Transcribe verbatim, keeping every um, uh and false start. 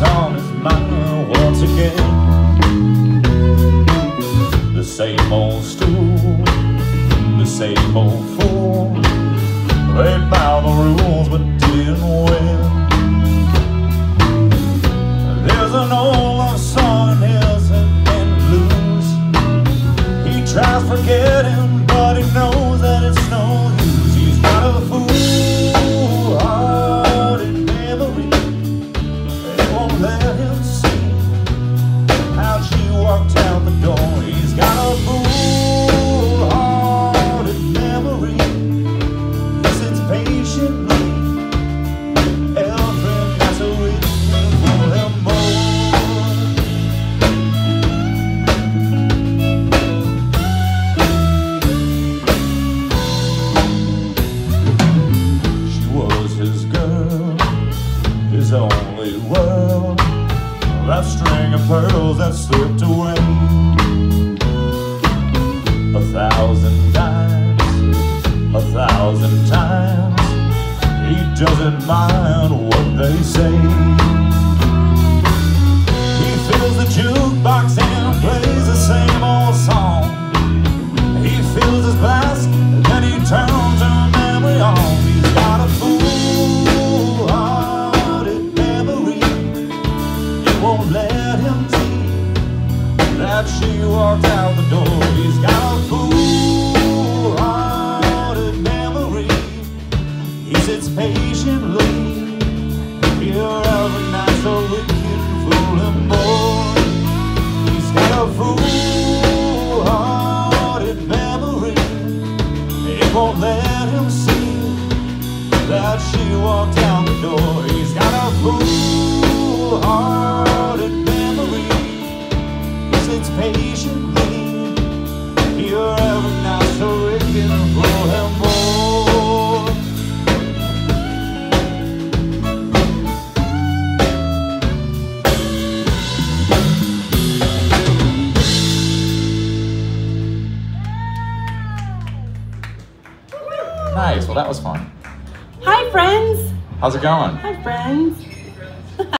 on his mind once again. The same old stool, the same old fool, played by the rules but didn't win. There's an old love song in his and blues. He tries forgetting, but he knows that it's no use. He's got a fool-hearted memory. It won't let him see how she walked out the door. He's got a fool-hearted memory. He sits patiently. Every night's a waiting for him more. She was his girl, his only world. That string of pearls that slipped away. A thousand times, a thousand times, he doesn't mind what they say. He fills the jukebox and plays the same old song. He fills his glass and then he turns her memory on. He's got a fool-hearted memory. It won't let him see that she walked out the door. He's got a fool-hearted memory. He sits patiently here every night so we can fool him more. He's got a fool-hearted memory. It won't let him see that she walked out the door. He's got a fool-hearted memory. He sits patiently here every night so we can fool him more. Nice, well that was fun. Hi friends! How's it going? Hi friends!